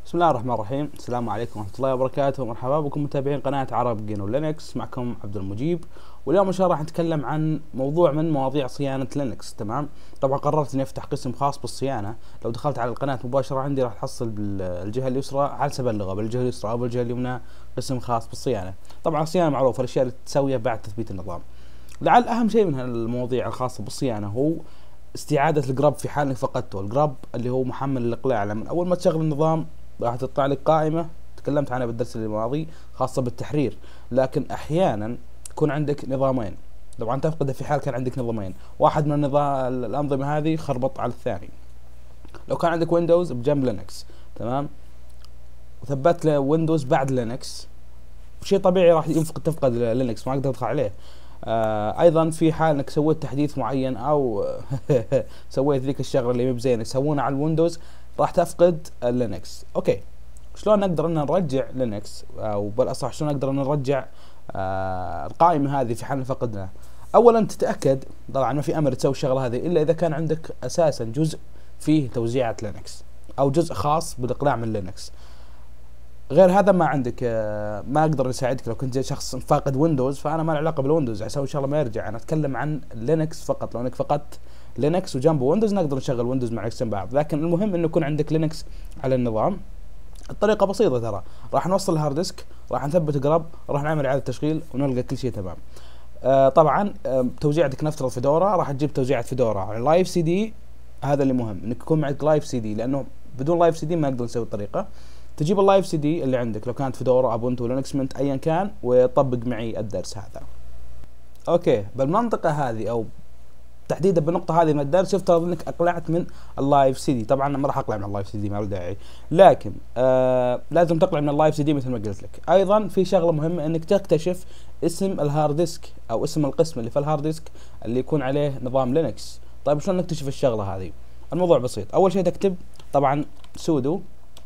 بسم الله الرحمن الرحيم. السلام عليكم ورحمة الله وبركاته، مرحبا بكم متابعين قناة عرب جينو لينكس. معكم عبد المجيب، واليوم ان شاء الله راح نتكلم عن موضوع من مواضيع صيانة لينكس. تمام، طبعا قررت اني افتح قسم خاص بالصيانة. لو دخلت على القناة مباشرة عندي راح تحصل بالجهة اليسرى على 7 لغة، بالجهة اليسرى او بالجهة اليمنى قسم خاص بالصيانة. طبعا الصيانة معروفة، الاشياء اللي تسويها بعد تثبيت النظام. لعل اهم شيء من المواضيع الخاصة بالصيانة هو استعادة الجراب في حال انك فقدته. الجراب اللي هو محمل الاقلاع، لما اول ما تشغل النظام راح تطلع لك قائمة تكلمت عنها بالدرس الماضي خاصة بالتحرير، لكن احيانا يكون عندك نظامين. طبعا تفقده في حال كان عندك نظامين، واحد من النظام الانظمة هذه خربط على الثاني. لو كان عندك ويندوز بجنب لينكس، تمام، وثبت له ويندوز بعد لينكس، شيء طبيعي راح تفقد لينكس، ما اقدر ادخل عليه. ايضا في حال انك سويت تحديث معين او سويت ذيك الشغله اللي مو بزينه يسوونها على الويندوز، راح تفقد اللينكس. اوكي، شلون نقدر ان نرجع لينكس، او بالاصح شلون نقدر ان نرجع القائمه هذه في حال فقدناها؟ اولا تتاكد طبعا ما في امر تسوي الشغله هذه الا اذا كان عندك اساسا جزء فيه توزيعة لينكس او جزء خاص بالاقلاع من لينكس. غير هذا ما عندك، ما اقدر اساعدك. لو كنت شخص فاقد ويندوز فانا ما له علاقه بالويندوز، اسوي ان شاء الله ما يرجع. انا اتكلم عن لينكس فقط. لو انك فقدت لينكس وجنبه ويندوز نقدر نشغل ويندوز مع نفس بعض، لكن المهم انه يكون عندك لينكس على النظام. الطريقه بسيطه ترى، راح نوصل الهارد ديسك، راح نثبت جراب، راح نعمل اعاده تشغيل ونلقى كل شيء تمام. طبعا توزيعتك نفترض فيدورا، راح تجيب توزيعه فيدورا على لايف سي دي. هذا اللي مهم انك يكون معك لايف سي دي، لانه بدون لايف سي دي ما نقدر نسوي الطريقه. تجيب اللايف سي دي اللي عندك، لو كانت فيدورا ابونتو لينكس منت ايا كان، وطبق معي الدرس هذا. اوكي، بالمنطقه هذه او تحديدا بالنقطه هذه من الدرس يفترض انك اقلعت من اللايف سي دي. طبعا ما راح اقلع من اللايف سي دي، ما له داعي، لكن لازم تقلع من اللايف سي دي مثل ما قلت لك. ايضا في شغله مهمه انك تكتشف اسم الهارد ديسك او اسم القسم اللي في الهارد ديسك اللي يكون عليه نظام لينكس. طيب شلون نكتشف الشغله هذه؟ الموضوع بسيط. اول شيء تكتب طبعا سودو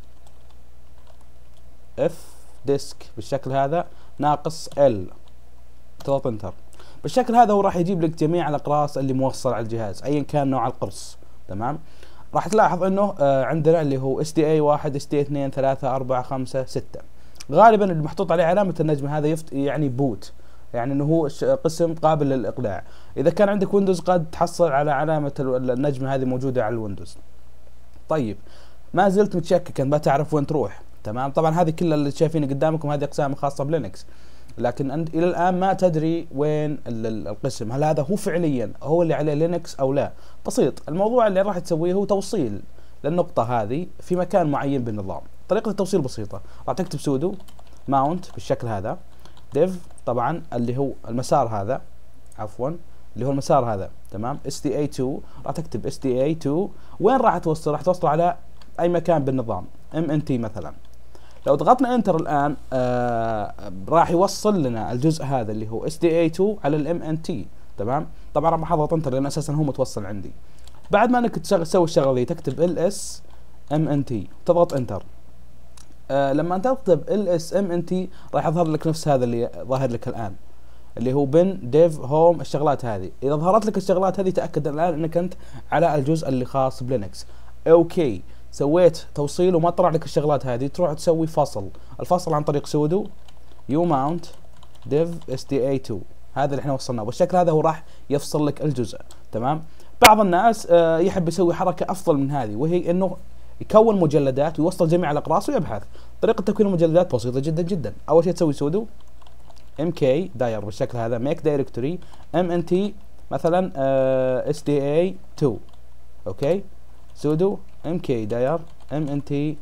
اف ديسك بالشكل هذا ناقص ال، تضغط انتر. بالشكل هذا هو راح يجيب لك جميع الاقراص اللي موصل على الجهاز ايا كان نوع القرص. تمام، راح تلاحظ انه عندنا اللي هو اس دي اي 1 اس دي اي 2 3 4 5 6. غالبا اللي محطوط عليه علامه النجمه هذا يعني بوت، يعني انه هو قسم قابل للاقلاع. اذا كان عندك ويندوز قد تحصل على علامه النجمه هذه موجوده على الويندوز. طيب ما زلت متشكك، ما تعرف وين تروح. تمام، طبعا هذه كلها اللي شايفينها قدامكم هذه اقسام خاصه بلينكس، لكن انت الى الان ما تدري وين القسم، هل هذا هو فعليا هو اللي عليه لينكس او لا. بسيط، الموضوع اللي راح تسويه هو توصيل للنقطه هذه في مكان معين بالنظام. طريقه التوصيل بسيطه، راح تكتب سودو ماونت بالشكل هذا ديف، طبعا اللي هو المسار هذا، عفوا اللي هو المسار هذا، تمام، اس دي اي 2. راح تكتب اس دي اي 2. وين راح توصل؟ راح توصل على اي مكان بالنظام، ام ان تي مثلا. لو ضغطنا انتر الان راح يوصل لنا الجزء هذا اللي هو اس دي اي 2 على الام ان تي. تمام، طبعا راح اضغط انتر لان اساسا هو متوصل عندي. بعد ما انك تسوي الشغله دي تكتب ال اس ام ان تي، تضغط انتر. لما تكتب ال اس ام ان تي راح يظهر لك نفس هذا اللي ظاهر لك الان، اللي هو بن ديف هوم الشغلات هذه. اذا ظهرت لك الشغلات هذه تاكد الان انك انت على الجزء اللي خاص بلينكس. اوكي، سويت توصيل وما طلع لك الشغلات هذه، تروح تسوي فصل. الفصل عن طريق سودو يو ماونت ديف اس دي اي 2، هذا اللي احنا وصلناه. بالشكل هذا هو راح يفصل لك الجزء. تمام، بعض الناس يحب يسوي حركه افضل من هذه، وهي انه يكون مجلدات ويوصل جميع الاقراص ويبحث. طريقه تكوين المجلدات بسيطه جدا جدا. اول شيء تسوي سودو ام كي داير بالشكل هذا ميك دايركتوري ام ان تي مثلا اس دي اي 2. اوكي، سودو ام كي داير ام ان تي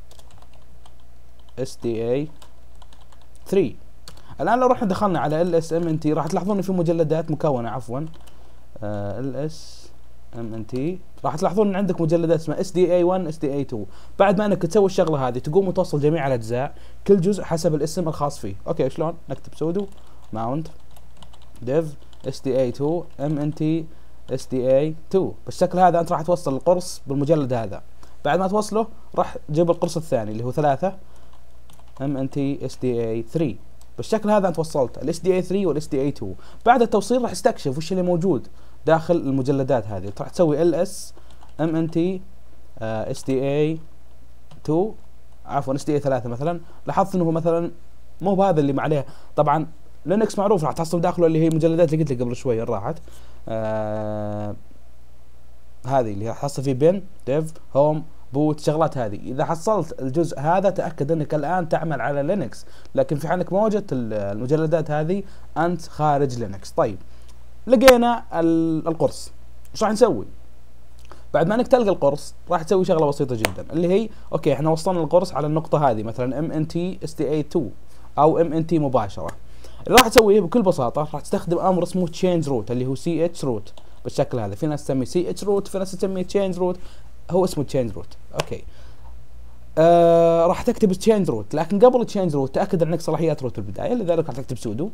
اس دي اي 3. الان لو رحنا دخلنا على ال اس ام ان تي راح تلاحظون في مجلدات مكونه، عفوا ال اس ام ان تي، راح تلاحظون ان عندك مجلدات اسمها اس دي اي 1 اس دي اي 2. بعد ما انك تسوي الشغله هذه تقوم وتوصل جميع الاجزاء كل جزء حسب الاسم الخاص فيه. اوكي، شلون؟ نكتب سودو ماونت ديف اس دي اي 2 ام ان تي اس دي اي 2. بالشكل هذا انت راح توصل القرص بالمجلد هذا. بعد ما توصله راح تجيب القرص الثاني اللي هو 3 ام ان تي اس دي اي 3. بالشكل هذا انت وصلت الاس دي اي 3 والاس دي اي 2. بعد التوصيل راح تستكشف وش اللي موجود داخل المجلدات هذه. راح تسوي ال اس ام ان تي اس دي اي 2 عفوا اس دي اي 3 مثلا، لاحظت انه مثلا مو بهذا اللي عليه. طبعا لينكس معروف راح تحصل داخله اللي هي مجلدات اللي قلت لك قبل شوي راحت، هذه اللي راح تحصل فيه بن ديف هوم بوت شغلات هذه. اذا حصلت الجزء هذا تاكد انك الان تعمل على لينكس، لكن في حالك ما وجدت المجلدات هذه انت خارج لينكس. طيب لقينا القرص، ايش راح نسوي؟ بعد ما انك تلقى القرص راح تسوي شغله بسيطه جدا، اللي هي اوكي احنا وصلنا القرص على النقطه هذه مثلا MNT SDA2 او MNT مباشره. اللي راح تسويه بكل بساطه راح تستخدم امر اسمه change root اللي هو CH root بالشكل هذا. في ناس تسميه CH root، في ناس تسميه change root، هو اسمه change root. اوكي راح تكتب change root، لكن قبل change root تاكد انك صلاحيات روت البدايه، لذلك راح تكتب sudo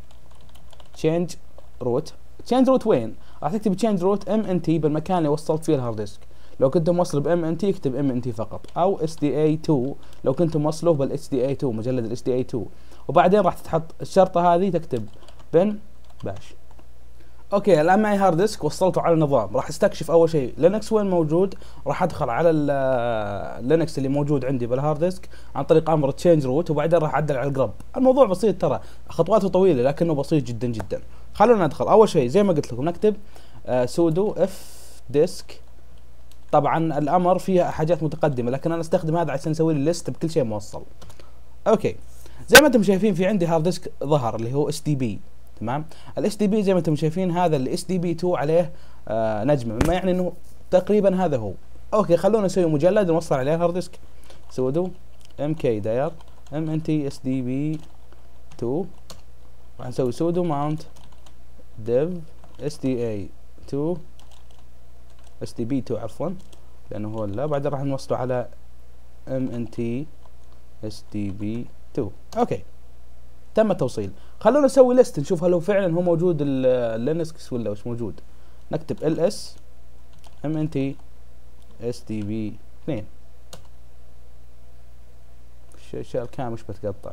change root. change root وين؟ راح تكتب change root MNT بالمكان اللي وصلت فيه الهارد ديسك. لو كنت موصله ب MNT اكتب MNT فقط، او SDA2 لو كنت موصله بال SDA2 مجلد ال SDA2. وبعدين راح تحط الشرطه هذه تكتب بن باش. اوكي الان معي هارد ديسك وصلته على النظام، راح استكشف اول شيء لينكس وين موجود. راح ادخل على اللينكس اللي موجود عندي بالهارد ديسك عن طريق امر تشينج روت، وبعدين راح اعدل على الجرب. الموضوع بسيط ترى، خطواته طويله لكنه بسيط جدا جدا. خلونا ندخل. اول شيء زي ما قلت لكم نكتب سودو اف ديسك. طبعا الامر فيها حاجات متقدمه لكن انا استخدم هذا عشان اسوي لي ليست بكل شيء موصل. اوكي زي ما انتم شايفين في عندي هارد ديسك ظهر اللي هو SDB. تمام، الاس دي بي زي ما انتم شايفين هذا الاس دي بي 2 عليه نجمه، مما يعني انه تقريبا هذا هو. اوكي خلونا نسوي مجلد نوصل عليه هارد ديسك. سودو mk داير mnt sdb 2، راح نسوي سودو mount dev sda 2 sdb 2 عفوا لانه هو لا، بعدين راح نوصله على mnt sdb 2. اوكي تم التوصيل. خلونا نسوي ليست نشوف هل هو فعلا هو موجود اللينكس ولا مش موجود. نكتب ls mnt sdb 2. الاشياء الكامل مش بتقطع.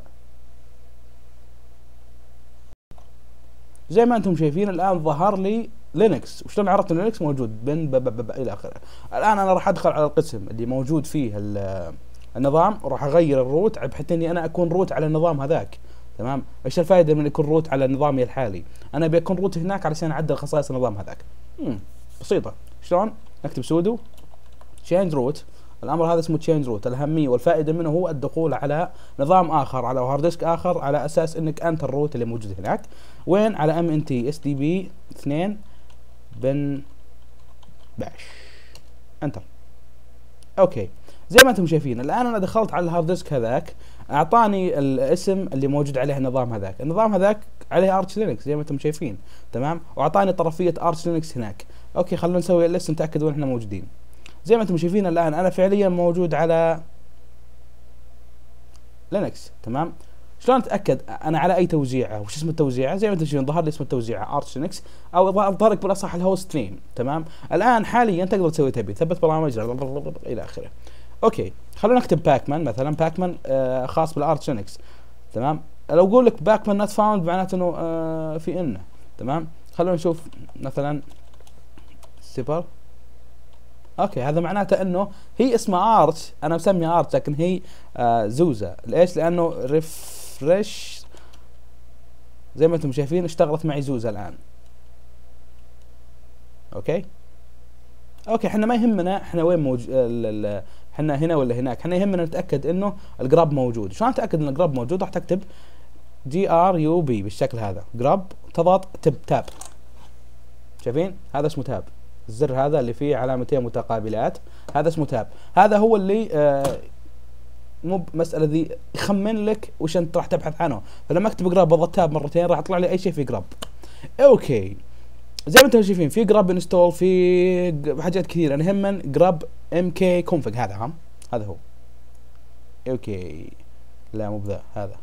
زي ما انتم شايفين الان ظهر لي لينكس. وشلون عرفت ان لينكس موجود؟ بن الى اخره. الان انا راح ادخل على القسم اللي موجود فيه النظام، وراح اغير الروت بحيث اني انا اكون روت على النظام هذاك. تمام، ايش الفائده من يكون روت على نظامي الحالي؟ انا بيكون روت هناك علشان اعدل خصائص النظام هذاك. بسيطه. شلون؟ نكتب سودو change root. الامر هذا اسمه change root. الاهميه والفائده منه هو الدخول على نظام اخر، على هارد ديسك اخر، على اساس انك انت الروت اللي موجود هناك. وين؟ على MNT SDB 2 بن باش. انتر. اوكي زي ما انتم شايفين الان انا دخلت على الهارد ديسك هذاك، اعطاني الاسم اللي موجود عليه النظام هذاك. النظام هذاك عليه ارش لينكس زي ما انتم شايفين. تمام، واعطاني طرفيه ارش لينكس هناك. اوكي خلونا نسوي الليست نتاكد وين احنا موجودين. زي ما انتم شايفين الان انا فعليا موجود على لينكس. تمام، شلون اتاكد انا على اي توزيعه وش اسم التوزيعه؟ زي ما انتم شايفين ظهر لي اسم التوزيعه ارش لينكس، او ظهر لك بالاصح الهوست نيم. تمام، الان حاليا تقدر تسوي تبي ثبت برامج الى اخره. اوكي خلونا نكتب باكمان مثلا. باكمان خاص بالارش لينكس. تمام، لو اقول لك باكمان نوت فاوند معناته انه في انه. تمام، خلونا نشوف مثلا سيبر. اوكي هذا معناته انه هي اسمها ارش، انا مسميها ارش لكن هي زوزة. ليش؟ لانه ريفرش زي ما انتم شايفين اشتغلت معي زوزة الان. اوكي احنا ما يهمنا احنا وين موجود، احنا هنا ولا هناك، احنا يهمنا نتاكد انه الجراب موجود. شلون اتاكد ان الجراب موجود؟ راح تكتب GRUB بالشكل هذا، جراب، تضغط تاب. شايفين هذا اسمه تاب، الزر هذا اللي فيه علامتين متقابلات هذا اسمه تاب. هذا هو اللي مو مسألة ذي يخمن لك وش انت راح تبحث عنه. فلما اكتب جراب بضغط تاب مرتين راح يطلع لي اي شيء في جراب. اوكي زي ما انتم شايفين في جراب انستول، في حاجات كثير. انا يهمن جراب MK config هذا هذا هو. اوكي لا مو بذا هذا.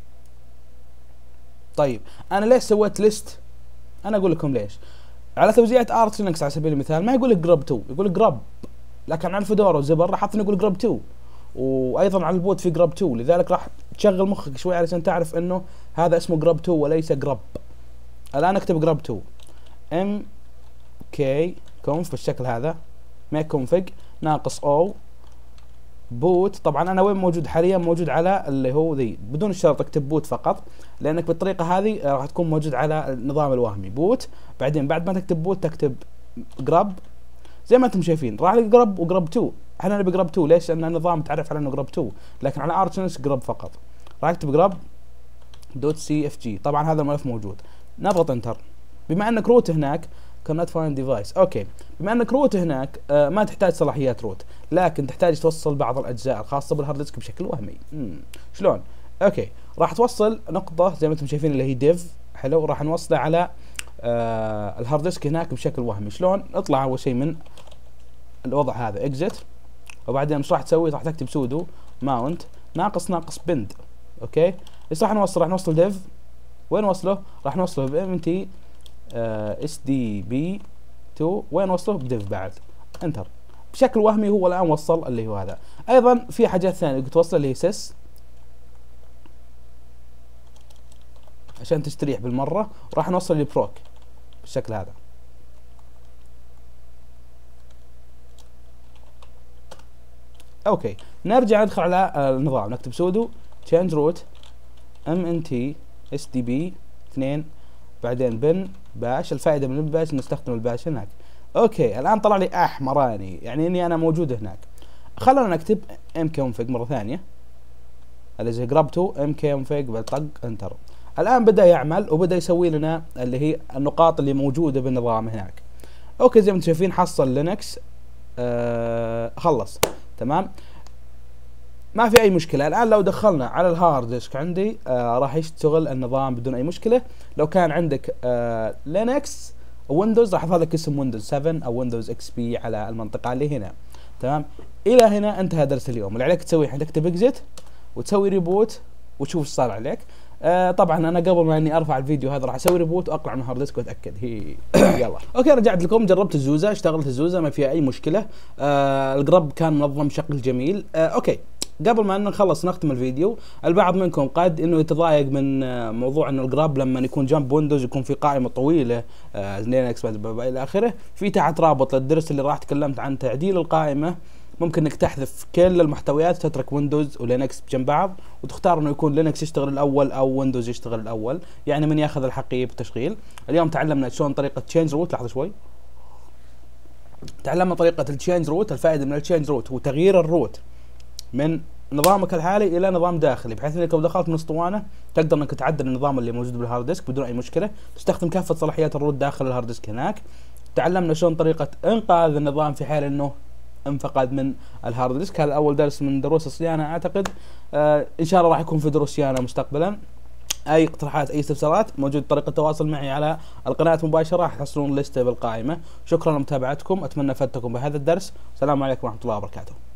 طيب انا ليش سويت ليست؟ انا اقول لكم ليش. على توزيعة ارش لينكس على سبيل المثال ما يقول لك جراب 2، يقول لك جراب. لكن على الفيدورا وزبر راح حاطين يقول جراب 2، وايضا على البوت في جراب 2. لذلك راح تشغل مخك شوي علشان تعرف انه هذا اسمه جراب 2 وليس جراب. الان اكتب جراب 2 MK conf بالشكل هذا، make config ناقص O بوت. طبعا انا وين موجود حاليا؟ موجود على اللي هو ذي، بدون الشرط اكتب بوت فقط، لانك بالطريقه هذه راح تكون موجود على النظام الوهمي بوت. بعدين بعد ما تكتب بوت تكتب جراب زي ما انتم شايفين، راح لي جراب وجراب 2. احنا نبي جراب 2 ليش؟ لان النظام متعرف على انه جراب 2، لكن على ارش لينكس جراب فقط. راح اكتب جراب دوت سي اف جي. طبعا هذا الملف موجود، نضغط انتر. بما انك روت هناك cannot find device. اوكي، بما انك روت هناك ما تحتاج صلاحيات روت، لكن تحتاج توصل بعض الاجزاء الخاصه بالهارد ديسك بشكل وهمي. شلون؟ اوكي، راح توصل نقطه زي ما انتم شايفين اللي هي ديف. حلو، راح نوصله على الهارد ديسك هناك بشكل وهمي. شلون؟ اطلع اول شيء من الوضع هذا اكزت، وبعدين ايش راح تسوي؟ راح تكتب سودو ماونت ناقص بند. اوكي، ايش راح نوصل؟ راح نوصل ديف. وين نوصله؟ راح نوصله ب ام تي اس دي بي 2. وين نوصله؟ بديف بعد. انتر. بشكل وهمي هو الان وصل اللي هو هذا. ايضا في حاجات ثانيه توصل اللي هي سيس عشان تستريح بالمره، وراح نوصل لبروك بالشكل هذا. اوكي، نرجع ندخل على النظام، نكتب سودو change root mnt sdb 2 بعدين بن باش. الفائده من الباش نستخدم الباش هناك. اوكي، الان طلع لي احمراني يعني اني انا موجود هناك. خلونا نكتب mkconfig مره ثانيه، اللي زي جربته mkconfig بالطق انتر. الان بدا يعمل وبدا يسوي لنا اللي هي النقاط اللي موجوده بالنظام هناك. اوكي، زي ما انتم شايفين حصل لينكس خلص تمام، ما في اي مشكله. الان لو دخلنا على الهارد ديسك عندي راح يشتغل النظام بدون اي مشكله. لو كان عندك لينكس ويندوز راح يظهر لك اسم ويندوز 7 او ويندوز اكس بي على المنطقه اللي هنا. تمام، الى هنا انتهى درس اليوم. اللي عليك تسويه الحين تكتب اكزيت وتسوي ريبوت وتشوف ايش صار عليك. طبعا انا قبل ما اني ارفع الفيديو هذا راح اسوي ريبوت واقلع من الهارد ديسك واتاكد هي يلا. اوكي، رجعت لكم. جربت الزوزه، اشتغلت الزوزه ما فيها اي مشكله. الجرب كان منظم بشكل جميل. اوكي، قبل ما نخلص نختم الفيديو، البعض منكم قد انه يتضايق من موضوع انه الجراب لما يكون جنب ويندوز يكون في قائمه طويله لينكس الى اخره. في تحت رابط للدرس اللي راح تكلمت عن تعديل القائمه. ممكن انك تحذف كل المحتويات، تترك ويندوز ولينكس جنب بعض، وتختار انه يكون لينكس يشتغل الاول او ويندوز يشتغل الاول، يعني من ياخذ الحقيبه بالتشغيل. اليوم تعلمنا شلون طريقه تشينج روت. لحظه شوي، تعلمنا طريقه التشينج روت. الفائده من التشينج روت هو تغيير الروت من نظامك الحالي الى نظام داخلي، بحيث انك لو دخلت من اسطوانه تقدر انك تعدل النظام اللي موجود بالهارد ديسك بدون اي مشكله، تستخدم كافه صلاحيات الروت داخل الهارد ديسك هناك. تعلمنا شلون طريقه انقاذ النظام في حال انه انفقد من الهارد ديسك. هذا اول درس من دروس الصيانه اعتقد. ان شاء الله راح يكون في دروس صيانه مستقبلا. اي اقتراحات اي استفسارات موجود طريقه التواصل معي على القناه مباشره، راح تحصلون لسته بالقائمه. شكرا لمتابعتكم، اتمنى افدتكم بهذا الدرس. السلام عليكم ورحمه الله وبركاته.